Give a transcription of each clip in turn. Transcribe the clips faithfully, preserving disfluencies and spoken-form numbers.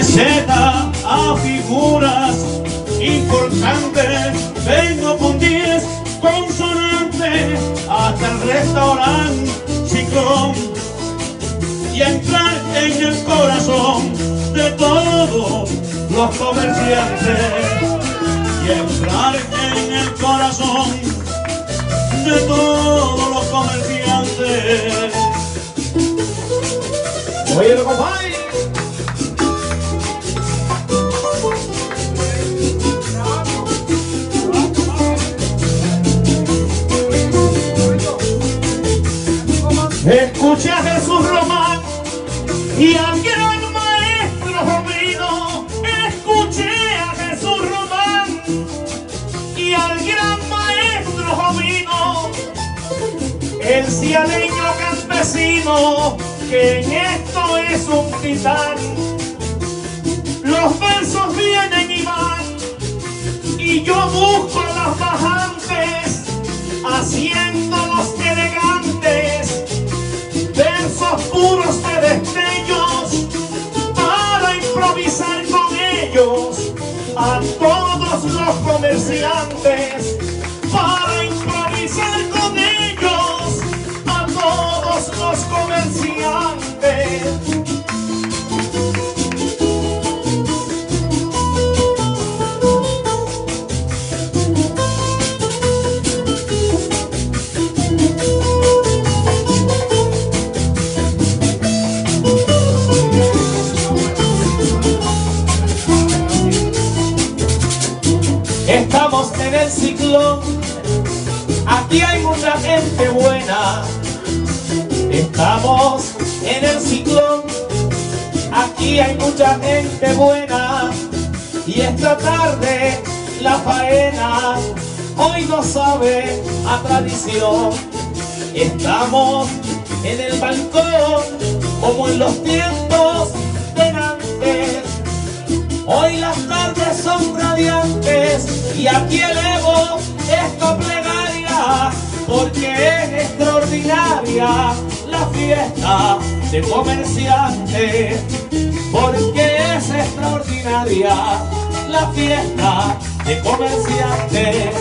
meseta a figuras importantes, vengo con diez consonantes hasta el restaurante Ciclón y entrar en el corazón de todos los comerciantes y entrar en el corazón de todos los comerciantes. Oye, lo compadre. Escuché a Jesús Román y al gran maestro Jovino. Escuché a Jesús Román y al gran maestro Jovino, el cialeño campesino que en esto es un titán. Los versos vienen y van y yo busco las bajantes, haciéndolos elegantes, versos puros de destellos para improvisar con ellos a todos los comerciantes, para improvisar con ellos a todos los comerciantes. Estamos en el Ciclón, aquí hay mucha gente buena. Estamos en el Ciclón, aquí hay mucha gente buena. Y esta tarde la faena hoy no sabe a tradición. Estamos en el balcón como en los tiempos de antes. Hoy las tardes son radiantes y aquí elevo esta plegaria, porque es extraordinaria la fiesta de comerciantes, porque es extraordinaria la fiesta de comerciantes.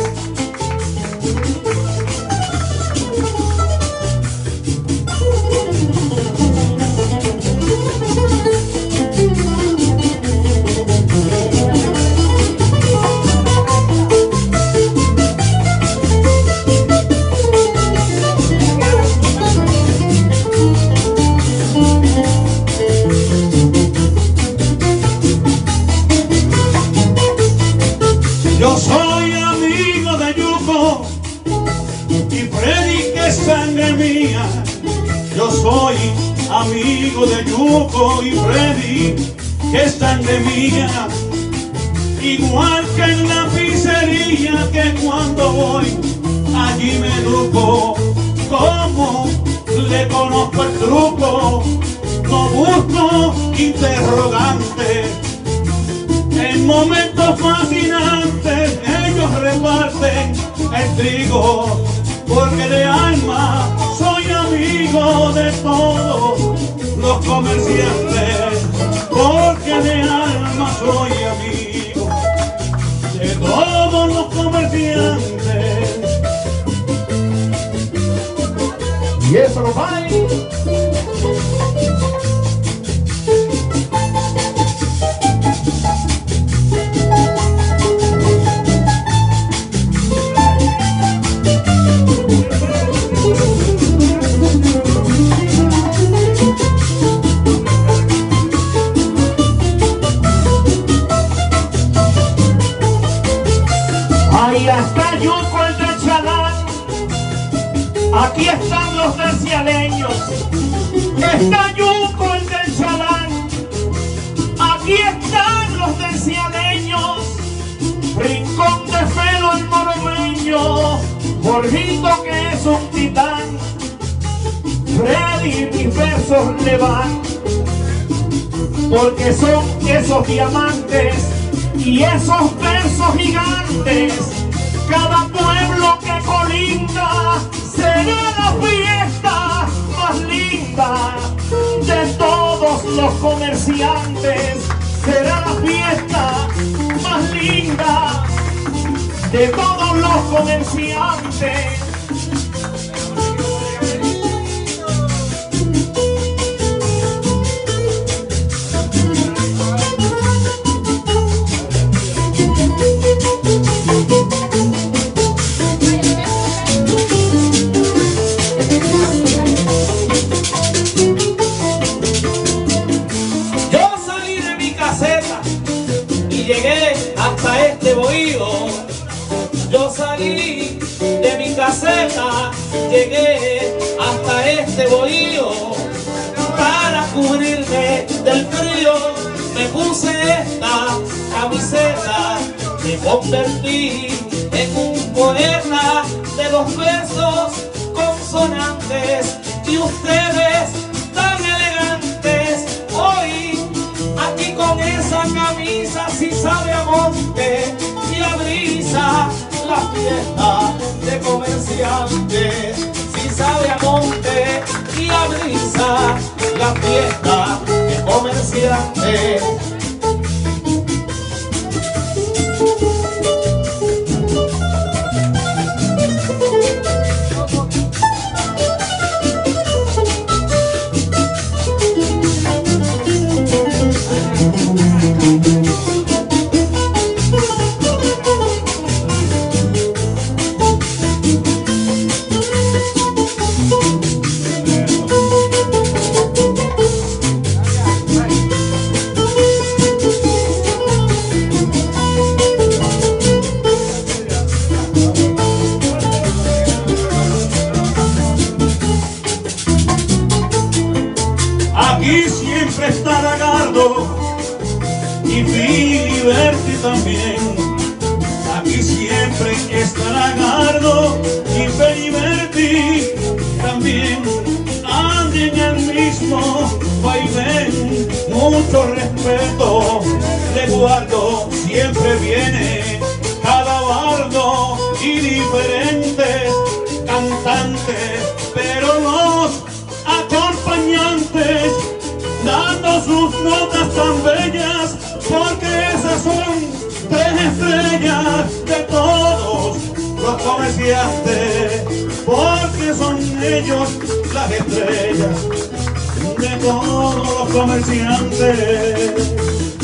Yo soy amigo de Yuko y Freddy, que es sangre mía. Yo soy amigo de Yuko y Freddy, que es sangre mía. Igual que en la pizzería, que cuando voy allí me educo. Como le conozco el truco, no busco interrogante. En momentos fascinantes ellos reparten el trigo, porque de alma soy amigo de todos los comerciantes, porque de alma soy amigo de todos los comerciantes. Y eso lo va. Ahí está Yuko, el del Chalán. Aquí están los tercialeños. Está Yuko, el del Chalán. Aquí están los tercialeños. Rincón de Felo, el moromeño. Jorgito, que es un titán. Freddy, mis versos le van, porque son esos diamantes y esos versos gigantes. Cada pueblo que colinda será la fiesta más linda de todos los comerciantes. será la fiesta más linda de todos los comerciantes. Hasta este bohío, yo salí de mi caseta, llegué hasta este bohío, para cubrirme del frío, me puse esta camiseta, me convertí en un poeta de los versos consonantes, y ustedes tan elegantes, hoy aquí con esa camisa si sabe a monte y a brisa, la fiesta de comerciantes, si sabe a monte y a brisa, la fiesta de comerciantes. Aquí siempre está Lagardo y Filiberti también. Aquí siempre está Lagardo y Filiberti también. Andan en el mismo vaivén, mucho respeto le guardo. Siempre viene cada bardo y diferentes cantantes, pero los acompañantes dando sus notas tan bellas, porque esas son tres estrellas de todos los comerciantes, porque son ellos las estrellas de todos los comerciantes.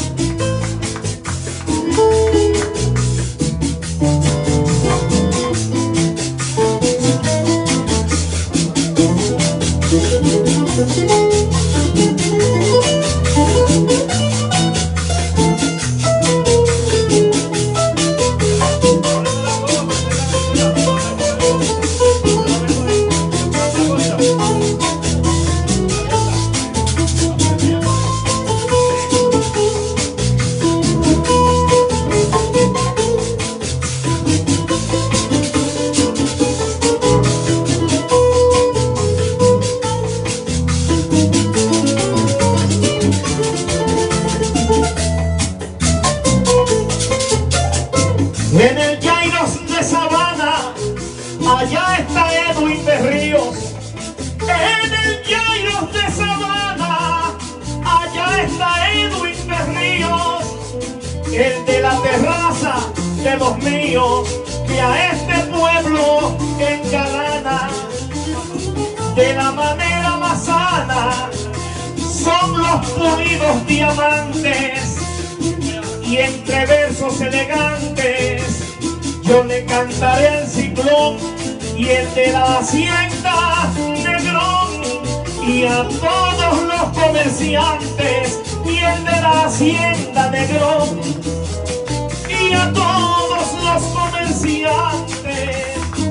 En el Jairos de Sabana, allá está Edwin de Ríos. En el Jairos de Sabana, allá está Edwin de Ríos. El de la terraza de los míos, que a este pueblo engalana de la manera más sana. Son los pulidos diamantes y entre versos elegantes yo le cantaré al ciclón y el de la hacienda Negrón, y a todos los comerciantes y el de la hacienda Negrón, y a todos los comerciantes.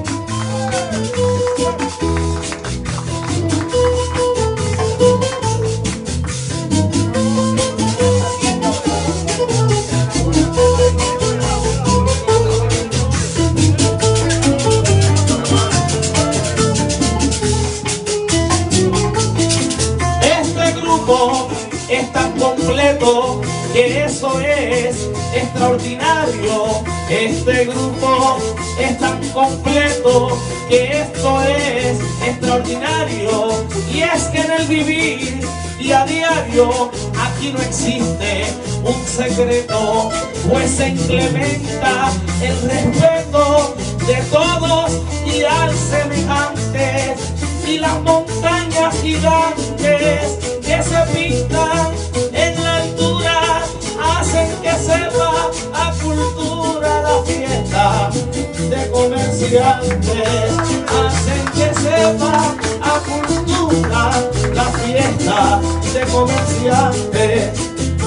Es tan completo que eso es extraordinario. Este grupo es tan completo que esto es extraordinario. Y es que en el vivir día a diario aquí no existe un secreto, pues se incrementa el respeto de todos y al semejantes, y las montañas gigantes que se pintan en la altura hacen que sepa a cultura la fiesta de comerciantes, hacen que sepa a cultura la fiesta de comerciantes.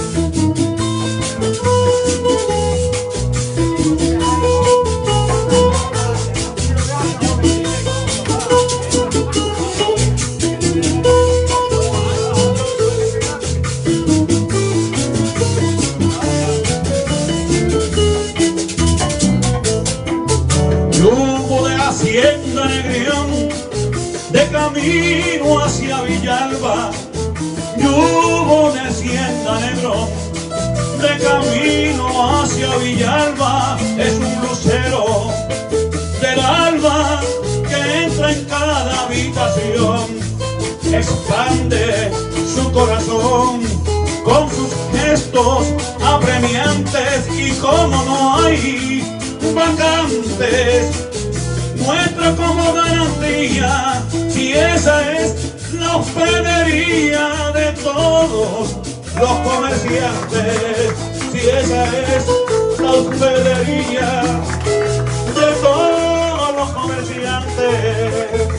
Yugo de Hacienda Negrión, de camino hacia Villalba. Yugo de Hacienda Negrón, de camino hacia Villalba. Es un lucero del alba que entra en cada habitación, expande su corazón con sus gestos apremiantes, y como no hay vacantes, muestra como garantía si esa es la hospedería de todos los comerciantes, si esa es la hospedería de todos los comerciantes.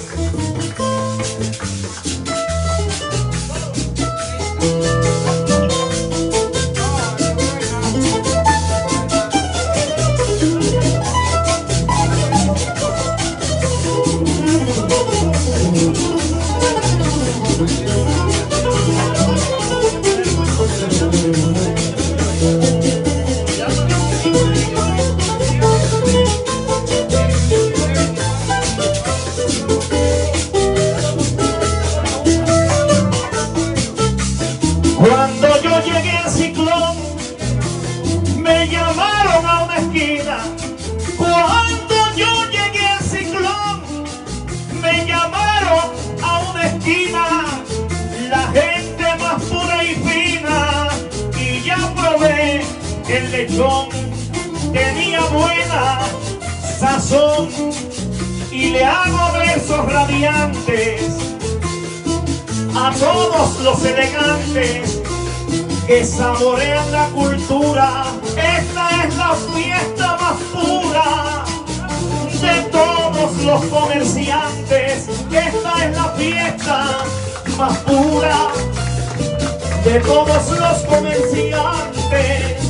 Cuando yo llegué al Ciclón, me llamaron a una esquina. Cuando yo llegué al Ciclón, me llamaron a una esquina. La gente más pura y fina, y ya probé el lechón. Tenía buena sazón, y le hago versos radiantes a todos los elegantes que saborean la cultura. Esta es la fiesta más pura de todos los comerciantes. Esta es la fiesta más pura de todos los comerciantes.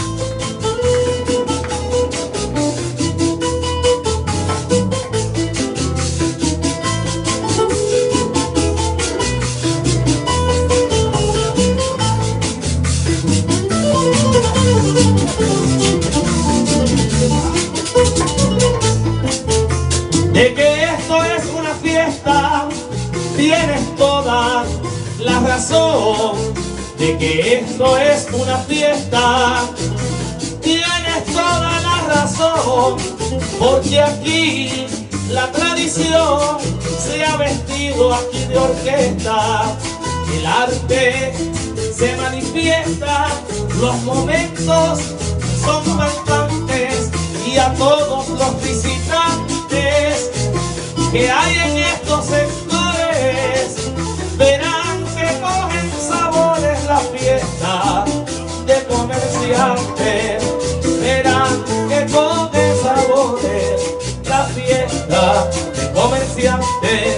De que esto es una fiesta, tienes toda la razón. De que esto es una fiesta, tienes toda la razón. Porque aquí la tradición se ha vestido aquí de orquesta. El arte se manifiesta, los momentos son faltantes, y a todos los visitantes que hay en estos sectores verán que cogen sabores la fiesta de comerciantes, verán que cogen sabores la fiesta de comerciantes.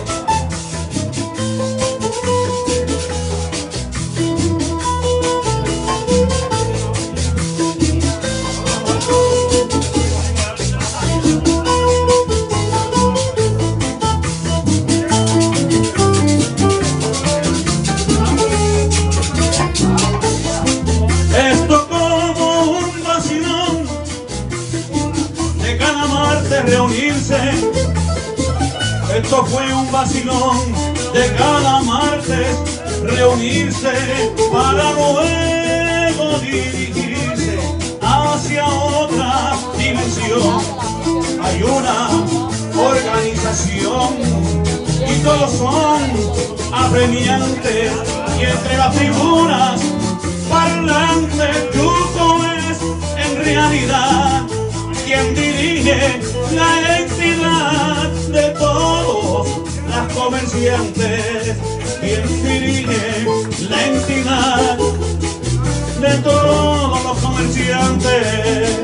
Reunirse, esto fue un vacilón de cada martes, reunirse para luego dirigirse hacia otra dimensión. Hay una organización y todos son apremiantes, y entre las figuras parlantes el Yuco es en realidad quien dirige la entidad de todos las comerciantes, quien dirige la entidad de todos los comerciantes.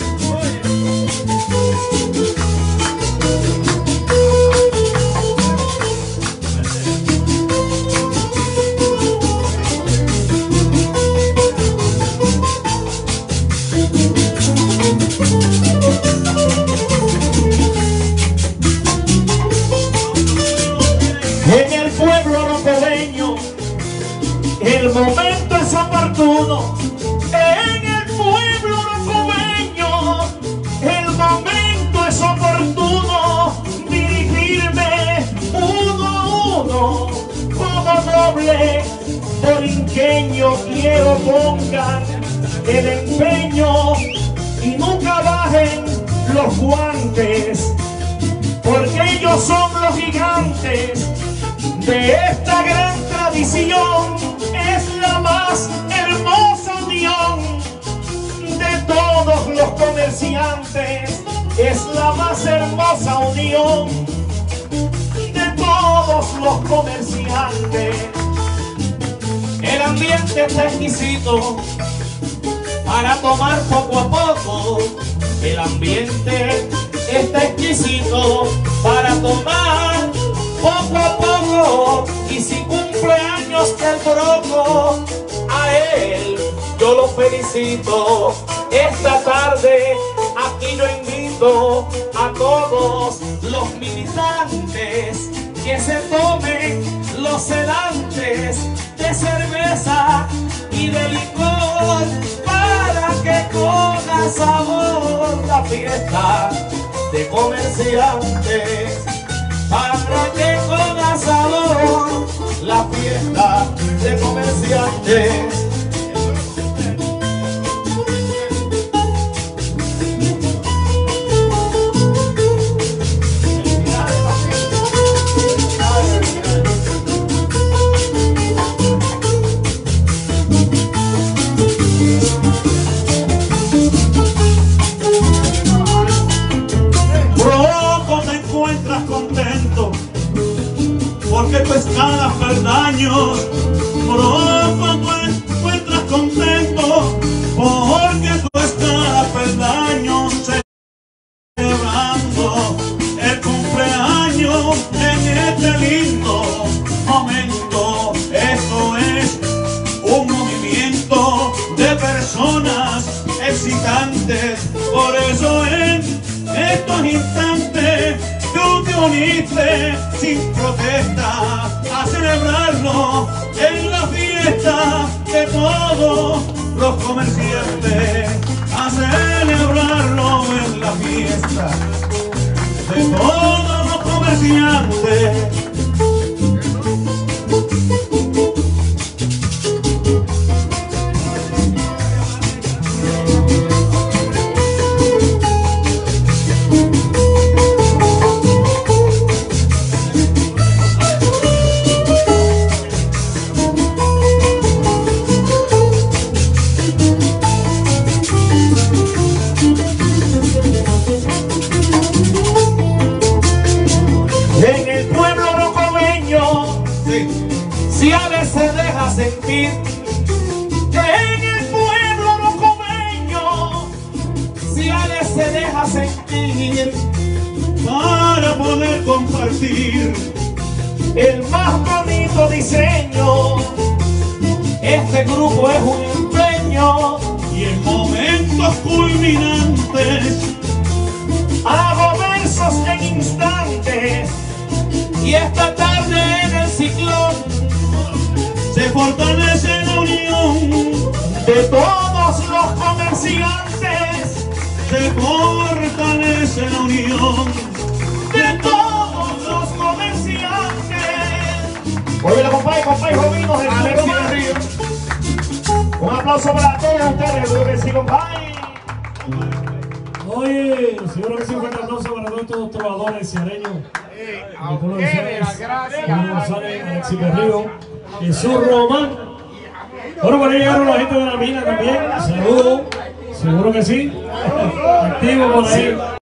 En el pueblo rocobeño el momento es oportuno. En el pueblo rocobeño el momento es oportuno. Dirigirme uno a uno como noble borinqueño quiero pongan el empeño y nunca bajen los guantes, porque ellos son los gigantes de esta gran tradición. Es la más hermosa unión de todos los comerciantes, es la más hermosa unión de todos los comerciantes. El ambiente está exquisito para tomar poco a poco. El ambiente está exquisito para tomar poco a poco. Y si cumple años el broco, a él yo lo felicito. Esta tarde aquí yo invito a todos los militantes que se tomen los sedantes de cerveza y de licor para que coja sabor la fiesta de comerciantes, para que coja sabor la fiesta de comerciantes. Contento porque tu escala peldaños, Broco, tú encuentras contento porque tu escala peldaños, celebrando el cumpleaños en este lindo momento. Esto es un movimiento de personas excitantes, por eso en estos instantes tú te uniste sin protesta a celebrarlo en la fiesta de todos los comerciantes, a celebrarlo en la fiesta de todos los comerciantes. Ciales se deja sentir en el pueblo rocobeño. Ciales se deja sentir para poder compartir el más bonito diseño. Este grupo es un empeño y en momentos culminantes hago versos en instantes. Y esta tarde en el ciclón se fortalece la unión de todos los comerciantes. Se fortalece la unión de todos los comerciantes. Oye, la compadre, compadre, jovinos del Alexis de Río. Un aplauso para todos ustedes, creo que sí, compadre. Oye, seguro que sí, un fuerte aplauso para todos los trovadores ciareños. Nicolás González, Alexis Berrío, Jesús Román Bueno, por ahí llegaron la gente de la mina también. Saludos. Seguro que sí. Activo por ahí.